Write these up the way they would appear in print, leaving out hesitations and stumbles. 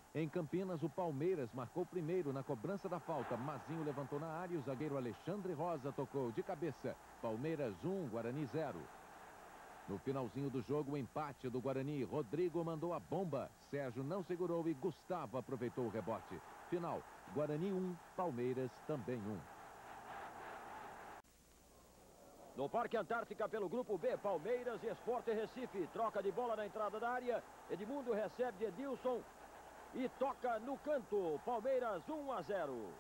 Em Campinas, o Palmeiras marcou primeiro na cobrança da falta. Mazinho levantou na área e o zagueiro Alexandre Rosa tocou de cabeça. Palmeiras 1, Guarani 0. No finalzinho do jogo, o empate do Guarani. Rodrigo mandou a bomba. Sérgio não segurou e Gustavo aproveitou o rebote. Final, Guarani 1, Palmeiras também 1. No Parque Antártica, pelo Grupo B, Palmeiras e Sport Recife. Troca de bola na entrada da área. Edmundo recebe de Edilson e toca no canto. Palmeiras 1-0.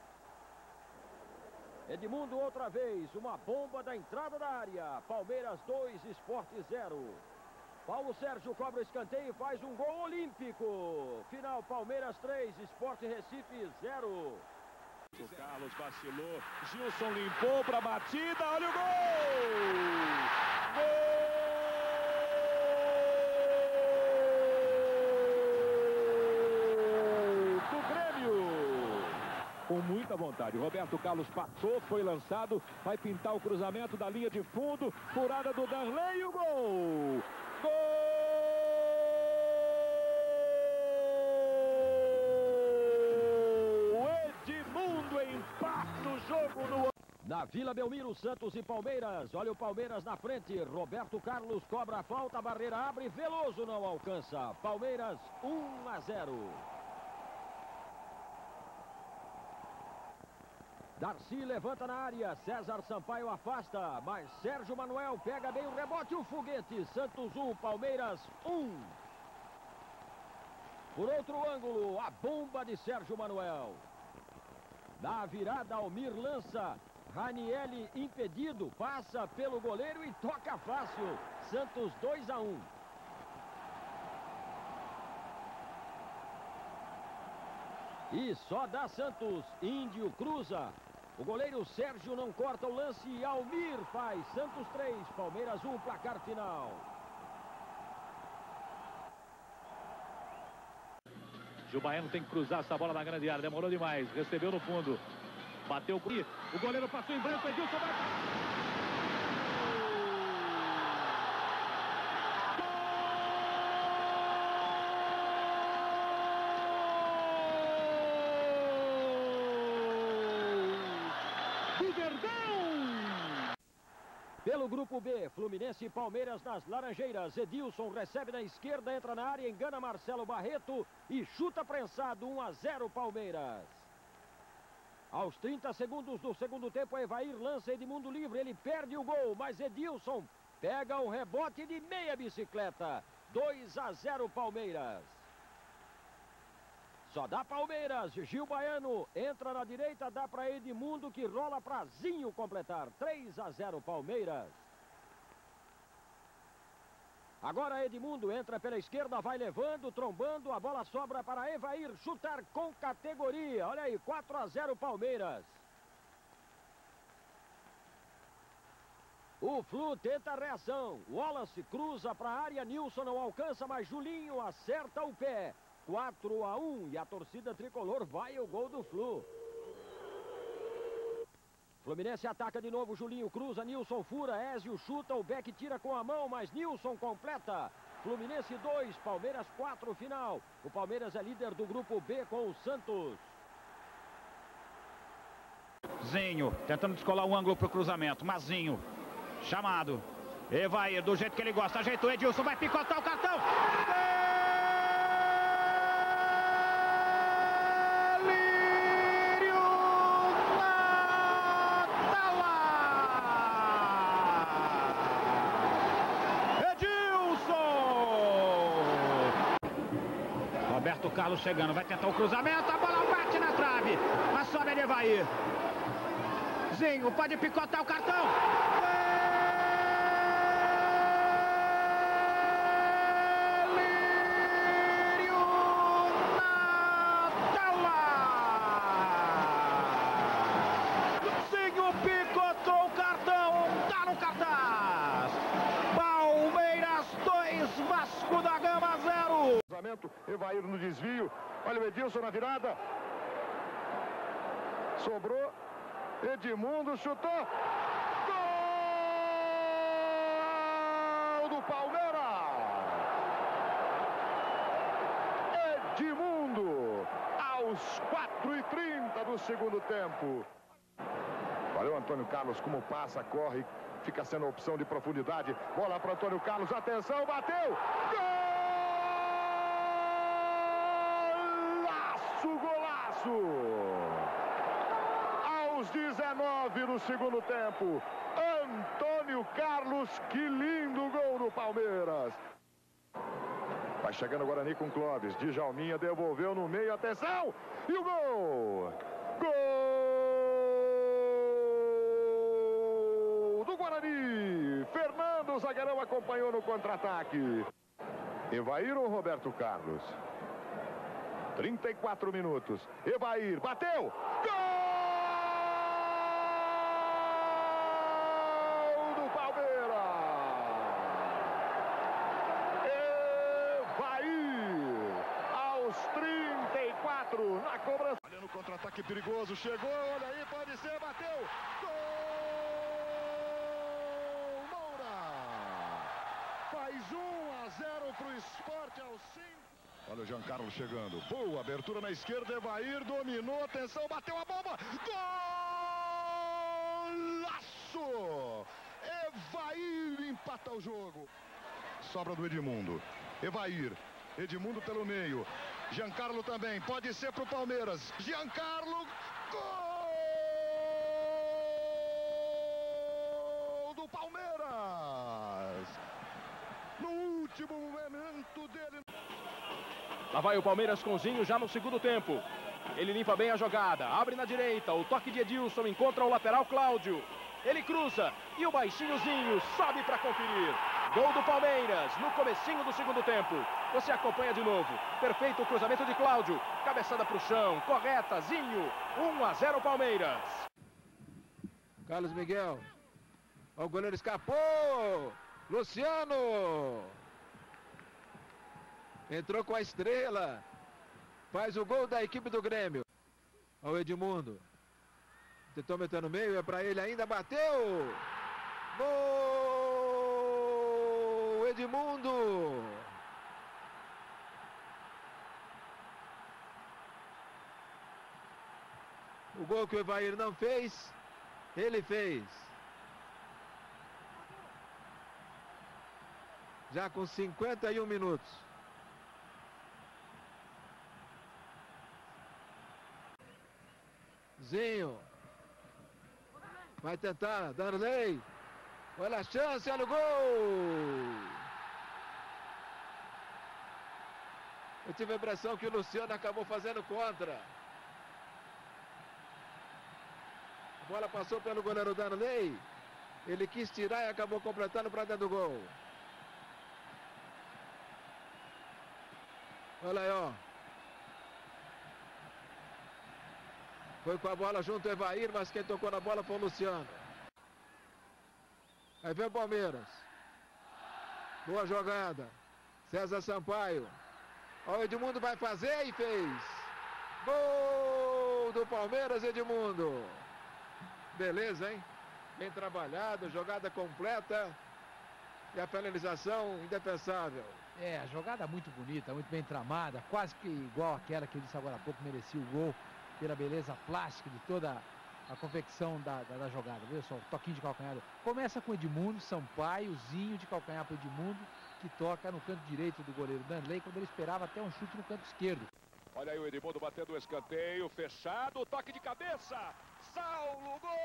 Edmundo outra vez. Uma bomba da entrada da área. Palmeiras 2, Sport 0. Paulo Sérgio cobra o escanteio e faz um gol olímpico. Final, Palmeiras 3, Sport Recife 0. O Carlos vacilou, Gilson limpou para a batida, olha o gol! Gol do Grêmio! Com muita vontade, Roberto Carlos passou, foi lançado, vai pintar o cruzamento da linha de fundo, furada do Darley e o gol! Gol! Empata o jogo no... Na Vila Belmiro, Santos e Palmeiras. Olha o Palmeiras na frente. Roberto Carlos cobra a falta, a barreira abre, Veloso não alcança. Palmeiras 1-0. Darcy levanta na área, César Sampaio afasta, mas Sérgio Manuel pega bem o rebote, o foguete. Santos 1, Palmeiras 1. Por outro ângulo, a bomba de Sérgio Manuel. Na virada, Almir lança. Ranielli impedido, passa pelo goleiro e toca fácil. Santos 2-1. E só dá Santos. Índio cruza. O goleiro Sérgio não corta o lance e Almir faz. Santos 3, Palmeiras 1, placar final. Gil Baiano tem que cruzar essa bola na grande área, demorou demais, recebeu no fundo, bateu, o goleiro passou em branco, Edilson vai... Gol! Do Verdão! Pelo Grupo B, Fluminense e Palmeiras nas Laranjeiras. Edilson recebe na esquerda, entra na área, engana Marcelo Barreto e chuta prensado. 1-0 Palmeiras. Aos 30 segundos do segundo tempo, Evair lança Edmundo livre. Ele perde o gol, mas Edilson pega o rebote de meia bicicleta. 2-0 Palmeiras. Só dá Palmeiras. Gil Baiano entra na direita, dá para Edmundo que rola para Zinho completar. 3-0 Palmeiras. Agora Edmundo entra pela esquerda, vai levando, trombando, a bola sobra para Evair chutar com categoria. Olha aí, 4-0 Palmeiras. O Flu tenta a reação. Wallace cruza para a área, Nilson não alcança, mas Julinho acerta o pé. 4-1 e a torcida tricolor vai ao gol do Flu. Fluminense ataca de novo, Julinho cruza, Nilson fura, Ézio chuta, o Beck tira com a mão, mas Nilson completa. Fluminense 2, Palmeiras 4, final. O Palmeiras é líder do Grupo B com o Santos. Zinho tentando descolar um ângulo para o cruzamento, Mazinho chamado. Evair do jeito que ele gosta, ajeitou Edilson, vai picotar o cartão. Roberto Carlos chegando, vai tentar o cruzamento, a bola bate na trave, mas sobe ele vai ir. Zinho pode picotar o cartão. Delírio na tela. Zinho picotou o cartão, tá no cartaz. Palmeiras 2, Vasco da Gama 0. Evair no desvio, olha o Edilson na virada, sobrou, Edmundo chutou, gol do Palmeiras, Edmundo. aos 4:30 do segundo tempo. Valeu, Antônio Carlos, como passa, corre, fica sendo a opção de profundidade. Bola para Antônio Carlos, atenção, bateu! Golaço, golaço! Aos 19 do segundo tempo, Antônio Carlos, que lindo gol do Palmeiras! Vai chegando o Guarani com Clóvis. Djalminha devolveu no meio. Atenção! E o gol! Gol do Guarani! Fernando, o zagueirão, acompanhou no contra-ataque. Evair ou Roberto Carlos? 34 minutos. Evair bateu! Gol! Na cobrança. Olha no contra-ataque perigoso, chegou, olha aí, pode ser, bateu. Gol! Moura! Faz 1-0 pro Sport aos 5. Olha o Jean Carlos chegando. Boa, abertura na esquerda, Evair dominou, atenção, bateu a bomba. Golaço! Evair empata o jogo. Sobra do Edmundo. Evair. Edmundo pelo meio. Giancarlo também, pode ser pro Palmeiras. Giancarlo, gol do Palmeiras. No último momento dele. Lá vai o Palmeiras com Zinho já no segundo tempo. Ele limpa bem a jogada, abre na direita, o toque de Edilson encontra o lateral Cláudio. Ele cruza e o baixinho Zinho sobe para conferir. Gol do Palmeiras no comecinho do segundo tempo. Você acompanha de novo. Perfeito o cruzamento de Cláudio. Cabeçada para o chão. Correta, Zinho. 1-0 Palmeiras. Carlos Miguel. O goleiro escapou. Luciano. Entrou com a estrela. Faz o gol da equipe do Grêmio. Olha o Edmundo. Tentou meter no meio. É para ele ainda. Bateu. Gol. Edmundo. O gol que o Evair não fez, ele fez. Já com 51 minutos. Zinho. Vai tentar, Darley. Olha a chance, olha o gol. Eu tive a impressão que o Luciano acabou fazendo contra. A bola passou pelo goleiro Darley. Ele quis tirar e acabou completando para dentro do gol. Olha aí, ó. Foi com a bola junto o Evair, mas quem tocou na bola foi o Luciano. Aí vem o Palmeiras. Boa jogada. César Sampaio. Ó, o Edmundo vai fazer e fez. Gol do Palmeiras, Edmundo. Beleza, hein? Bem trabalhado, jogada completa. E a finalização indefensável. É, a jogada muito bonita, muito bem tramada. Quase que igual àquela que eu disse agora há pouco, merecia o gol. Pela beleza plástica de toda a confecção da jogada. Viu só, toquinho de calcanhar. Começa com Edmundo, Sampaio, Zinho de calcanhar para Edmundo, que toca no canto direito do goleiro Darley, quando ele esperava até um chute no canto esquerdo. Olha aí o Edmundo batendo o escanteio, fechado, toque de cabeça. Saulo, gol!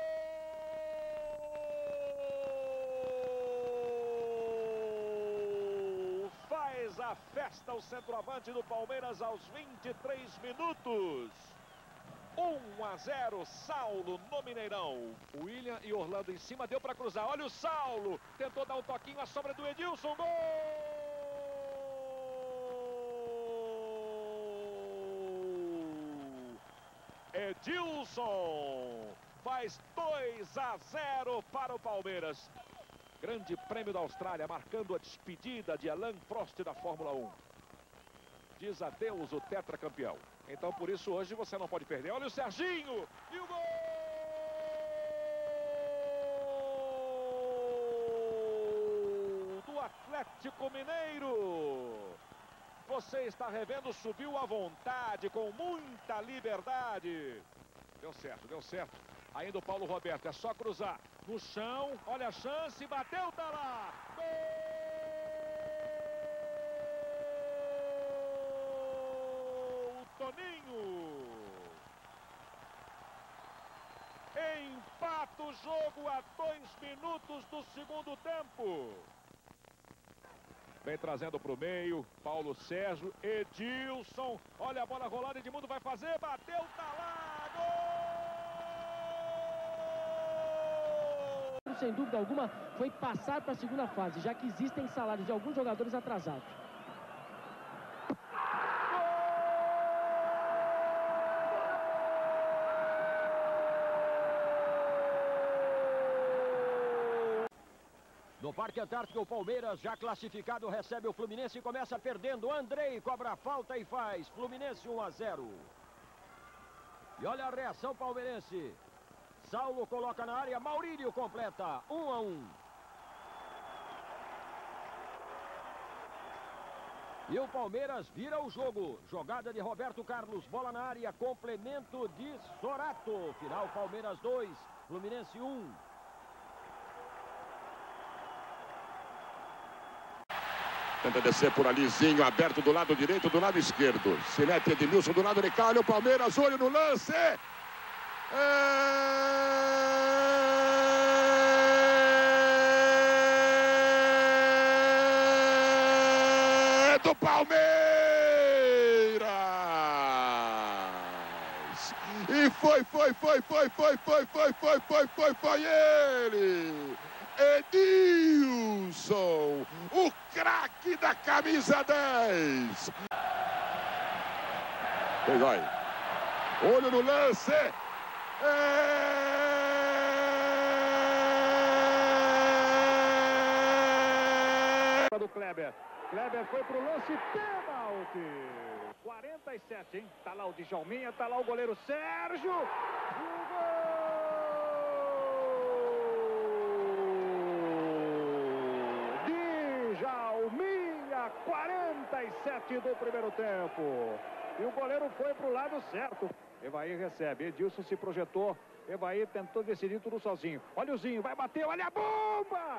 Faz a festa o centroavante do Palmeiras aos 23 minutos. 1-0, Saulo no Mineirão. O William e Orlando em cima, deu para cruzar. Olha o Saulo, tentou dar um toquinho, a sobra do Edilson, gol! Edilson faz 2-0 para o Palmeiras. Grande Prêmio da Austrália, marcando a despedida de Alain Prost da Fórmula 1. Diz adeus o tetracampeão. Então, por isso, hoje você não pode perder. Olha o Serginho! E o gol! Do Atlético Mineiro! você está revendo, subiu à vontade, com muita liberdade. Deu certo, deu certo. Ainda o Paulo Roberto, é só cruzar. No chão, olha a chance, bateu, tá lá. Gol! Toninho. Empata o jogo a 2 minutos do segundo tempo. Vem trazendo para o meio, Paulo Sérgio, Edilson. Olha a bola rolada, Edmundo vai fazer, bateu, tá lá, gol! Sem dúvida alguma, foi passar para a segunda fase, já que existem salários de alguns jogadores atrasados. No Parque Antártico, o Palmeiras, já classificado, recebe o Fluminense e começa perdendo. Andrei cobra a falta e faz. Fluminense 1-0. E olha a reação palmeirense. Saulo coloca na área, Maurílio completa. 1-1. E o Palmeiras vira o jogo. Jogada de Roberto Carlos, bola na área, complemento de Sorato. Final, Palmeiras 2, Fluminense 1. Tenta descer por ali, Zinho, aberto do lado direito, do lado esquerdo. Se mete Edmilson do lado de cá, olha o Palmeiras, olho no lance. É do Palmeiras! E foi ele! Edilson, o craque da camisa 10. Quem vai? Olho no lance. Do Kleber. Kleber foi pro lance, pênalti. 47, hein? Tá lá o Djalminha, tá lá o goleiro Sérgio. O gol! Djalminha, 47 do primeiro tempo. E o goleiro foi pro lado certo. Evair recebe, Edilson se projetou. Evair tentou decidir tudo sozinho. Olha o Zinho, vai bater, olha a bomba!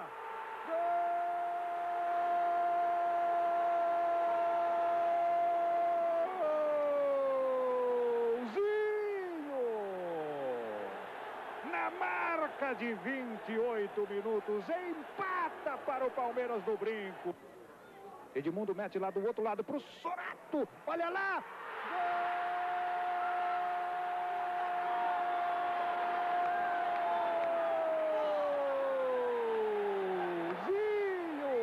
Golzinho! Na marca de 28 minutos, empata para o Palmeiras do Brinco. Edmundo mete lá do outro lado pro Sorato, olha lá! Golzinho!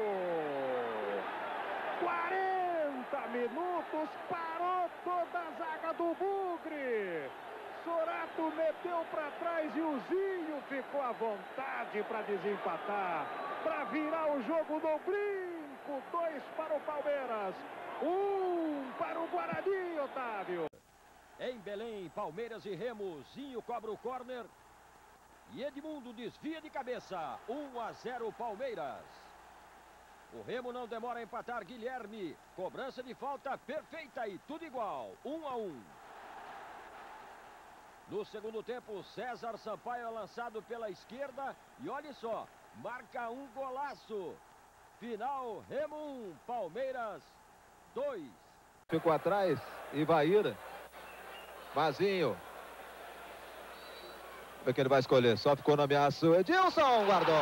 40 minutos, parou toda a zaga do Bugre. Sorato meteu para trás e o Zinho ficou à vontade para desempatar, para virar o jogo do Brinco. 2 para o Palmeiras, 1 para o Guarani, Otávio. Em Belém, Palmeiras e Remo, Zinho cobra o córner e Edmundo desvia de cabeça. 1-0 Palmeiras. O Remo não demora a empatar, Guilherme. Cobrança de falta perfeita e tudo igual. 1-1. No segundo tempo, César Sampaio é lançado pela esquerda e olha só, marca um golaço. Final, Remo 1, Palmeiras 2. Ficou atrás, Ivair. Mazinho. O que ele vai escolher? Só ficou no ameaço. Edilson guardou.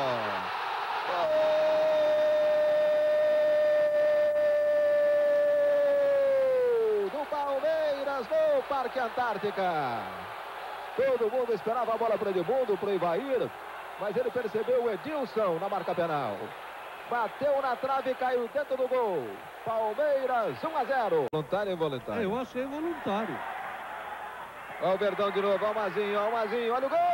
Gol do Palmeiras no Parque Antártica. Todo mundo esperava a bola para o Edmundo, para o Ivair, mas ele percebeu o Edilson na marca penal. Bateu na trave e caiu dentro do gol. Palmeiras 1-0. Voluntário ou involuntário? Eu achei voluntário. Olha o Verdão de novo, olha o Mazinho, olha o gol!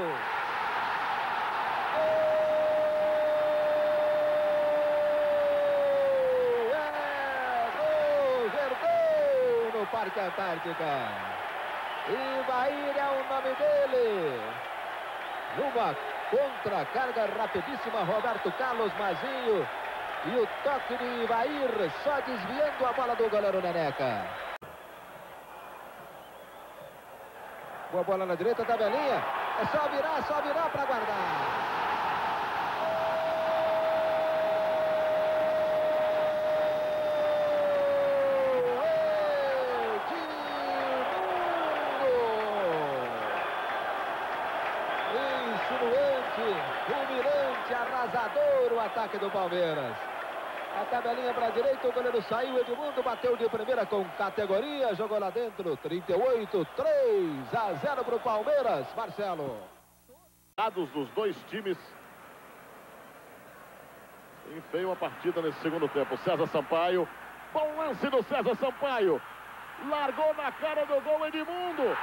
Gol! Verdão no Parque Antártica. Ivair é o nome dele. Numa contra-carga rapidíssima, Roberto Carlos, Mazinho E o toque de Ivair, só desviando a bola do goleiro Neneca. Boa bola na direita, tabelinha. É só virar para guardar. Humilhante, arrasador o ataque do Palmeiras. A tabelinha para a direita, o goleiro saiu, Edmundo bateu de primeira com categoria, jogou lá dentro, 38, 3-0 para o Palmeiras, Marcelo. Dados dos dois times enfeiam a partida nesse segundo tempo. César Sampaio, bom lance do César Sampaio, largou na cara do gol Edmundo, gol!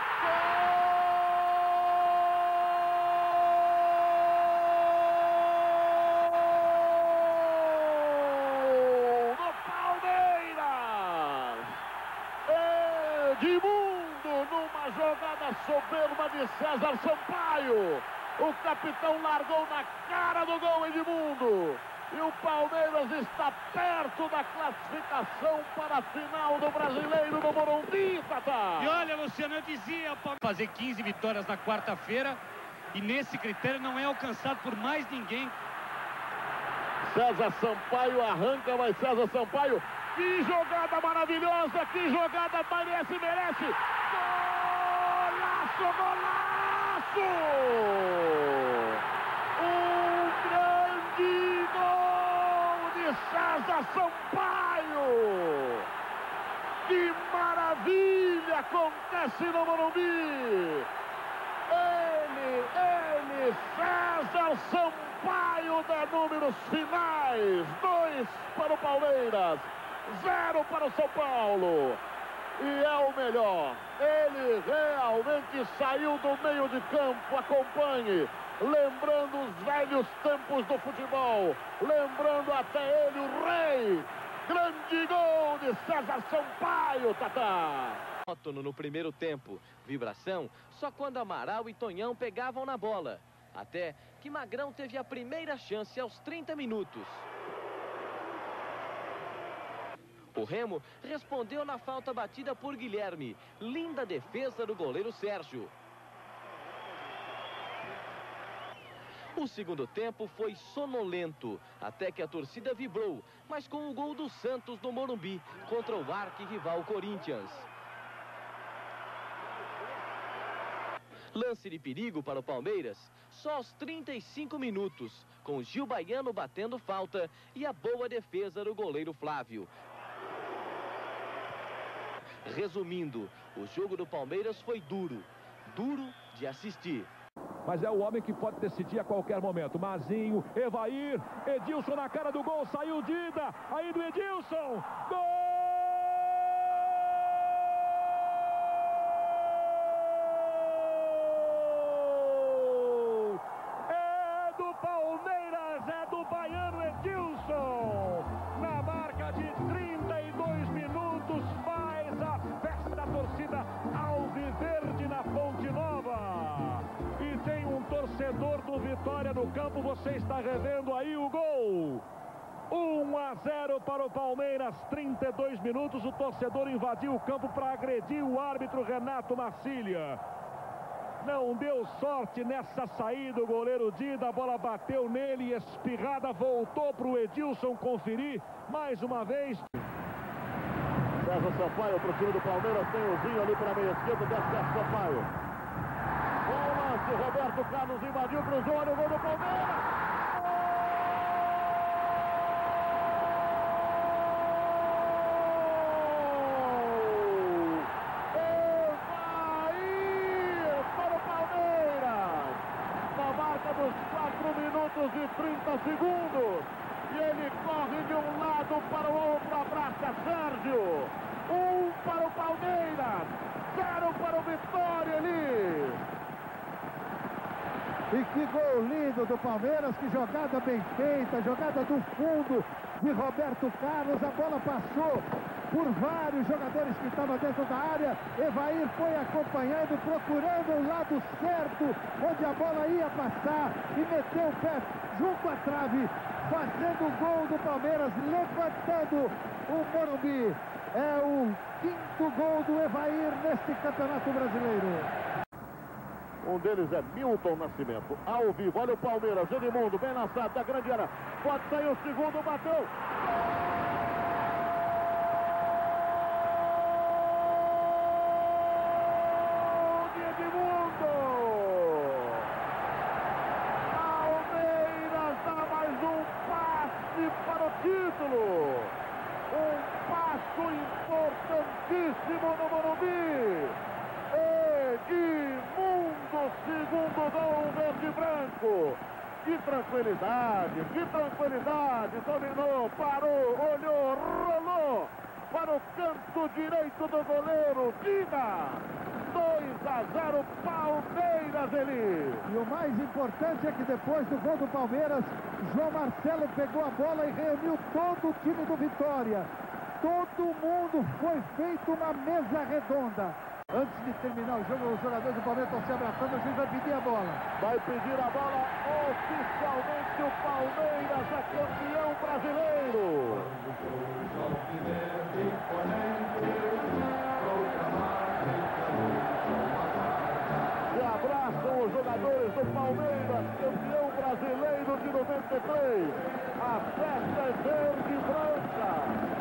Edmundo, numa jogada soberba de César Sampaio. O capitão largou na cara do gol Edmundo. E o Palmeiras está perto da classificação para a final do Brasileiro do Morumbi, Tatá. E olha, Luciano, eu dizia, fazer 15 vitórias na quarta-feira. E nesse critério não é alcançado por mais ninguém. César Sampaio arranca, mas César Sampaio... Que jogada maravilhosa, que jogada merece. Golaço! Um grande gol de César Sampaio! Que maravilha acontece no Morumbi! Ele, César Sampaio, dá números finais. 2 para o Palmeiras. 0 para o São Paulo. E é o melhor. Ele realmente saiu do meio de campo. Acompanhe. Lembrando os velhos tempos do futebol. Lembrando até ele o rei. Grande gol de César Sampaio, Tatá. No primeiro tempo. Vibração só quando Amaral e Tonhão pegavam na bola. Até que Magrão teve a primeira chance aos 30 minutos. O Remo respondeu na falta batida por Guilherme. Linda defesa do goleiro Sérgio. O segundo tempo foi sonolento, até que a torcida vibrou, mas com o gol do Santos no Morumbi, contra o arquirrival Corinthians. Lance de perigo para o Palmeiras, só aos 35 minutos, com Gil Baiano batendo falta e a boa defesa do goleiro Flávio. Resumindo, o jogo do Palmeiras foi duro de assistir. Mas é o homem que pode decidir a qualquer momento. Mazinho, Evair, Edilson na cara do gol, saiu Dida, aí do Edilson, gol! É do Palmeiras, é do baiano Edilson, na marca de 32 minutos, faz a festa da torcida alviverde na Fonte Nova. E tem um torcedor do Vitória no campo, você está revendo aí o gol. 1-0 para o Palmeiras, 32 minutos, o torcedor invadiu o campo para agredir o árbitro Renato Marcília. Não deu sorte nessa saída o goleiro Dida, a bola bateu nele, espirrada, voltou para o Edilson conferir mais uma vez. César Sampaio para o time do Palmeiras, tem o Zinho ali para a meia esquerda, desce César Sampaio. Bom lance, Roberto Carlos invadiu, cruzou, olha o gol do Palmeiras. Dos 4 minutos e 30 segundos. E ele corre de um lado para o outro, abraça Sérgio. 1 para o Palmeiras, 0 para o Vitória ali. E que gol lindo do Palmeiras, que jogada bem feita, jogada do fundo de Roberto Carlos, a bola passou por vários jogadores que estavam dentro da área. Evair foi acompanhando, procurando o lado certo, onde a bola ia passar, e meteu o pé junto à trave, fazendo o gol do Palmeiras, levantando o Morumbi. É o 5º gol do Evair neste Campeonato Brasileiro. Um deles é Milton Nascimento, ao vivo. Olha o Palmeiras, Edmundo, bem lançado da grande área. Pode sair o segundo, bateu. Título, um passo importantíssimo no Morumbi. Edmundo, segundo gol verde e branco. Que tranquilidade, dominou, parou, olhou, rolou para o canto direito do goleiro, Dina. 2-0 Palmeiras, Eli. E o mais importante é que depois do gol do Palmeiras, João Marcelo pegou a bola e reuniu todo o time do Vitória. Todo mundo, foi feito uma mesa redonda. Antes de terminar o jogo, os jogadores do Palmeiras estão se abraçando, o juiz vai pedir a bola. Vai pedir a bola oficialmente, o Palmeiras é campeão brasileiro. Se abraçam os jogadores do Palmeiras, campeão brasileiro de 93. A festa é verde e branca.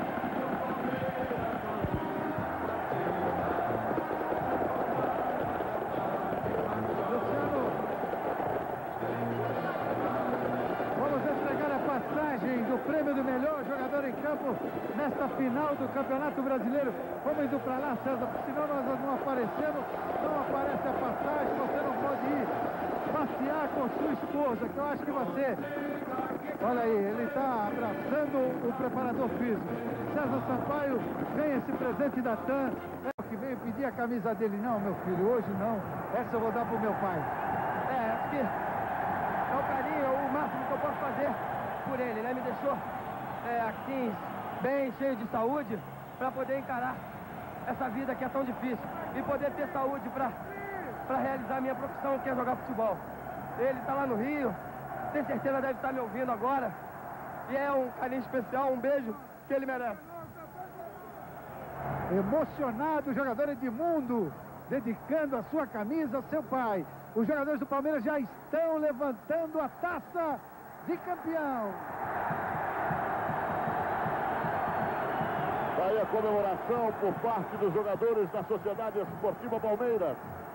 Do prêmio do melhor jogador em campo nesta final do Campeonato Brasileiro. Vamos indo para lá, César, porque senão nós não aparecemos, não aparece a passagem, você não pode ir passear com sua esposa, que eu acho que você... Olha aí, ele está abraçando o preparador físico. César Sampaio, ganha esse presente da TAM. É o que veio pedir a camisa dele. Não, meu filho, hoje não. Essa eu vou dar pro meu pai. Acho que é o carinho, é o máximo que eu posso fazer por ele, né? Me deixou assim, bem cheio de saúde para poder encarar essa vida que é tão difícil e poder ter saúde para realizar minha profissão, que é jogar futebol. Ele está lá no Rio, tem certeza deve estar me ouvindo agora, e é um carinho especial, um beijo que ele merece. Emocionado o jogador Edmundo, dedicando a sua camisa ao seu pai. Os jogadores do Palmeiras já estão levantando a taça de campeão. Aí a comemoração por parte dos jogadores da Sociedade Esportiva Palmeiras.